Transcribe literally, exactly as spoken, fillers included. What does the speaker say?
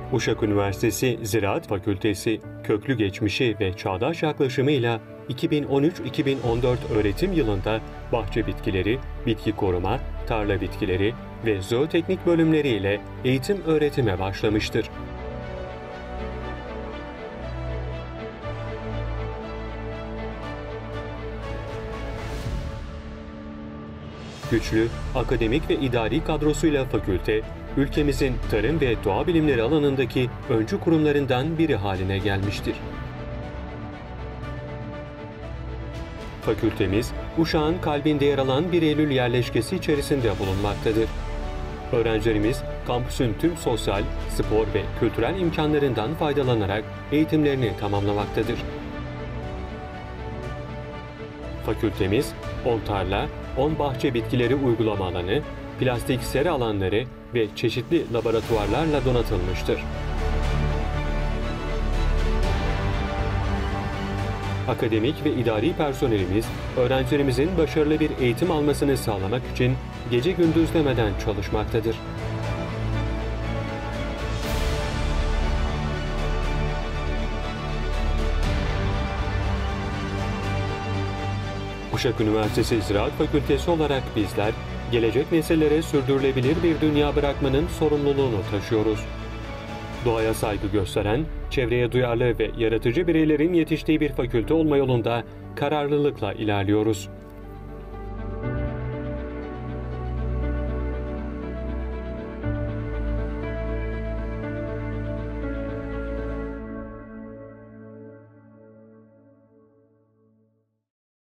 Uşak Üniversitesi Ziraat Fakültesi, köklü geçmişi ve çağdaş yaklaşımıyla iki bin on üç iki bin on dört öğretim yılında bahçe bitkileri, bitki koruma, tarla bitkileri ve zooteknik bölümleriyle eğitim öğretime başlamıştır. Güçlü, akademik ve idari kadrosuyla fakülte, ülkemizin tarım ve doğa bilimleri alanındaki öncü kurumlarından biri haline gelmiştir. Fakültemiz, Uşak'ın kalbinde yer alan bir Eylül yerleşkesi içerisinde bulunmaktadır. Öğrencilerimiz, kampüsün tüm sosyal, spor ve kültürel imkanlarından faydalanarak eğitimlerini tamamlamaktadır. Fakültemiz, on tarla, on bahçe bitkileri uygulama alanı, plastik sera alanları ve çeşitli laboratuvarlarla donatılmıştır. Akademik ve idari personelimiz, öğrencilerimizin başarılı bir eğitim almasını sağlamak için gece gündüz demeden çalışmaktadır. Uşak Üniversitesi Ziraat Fakültesi olarak bizler, gelecek nesillere sürdürülebilir bir dünya bırakmanın sorumluluğunu taşıyoruz. Doğaya saygı gösteren, çevreye duyarlı ve yaratıcı bireylerin yetiştiği bir fakülte olma yolunda kararlılıkla ilerliyoruz.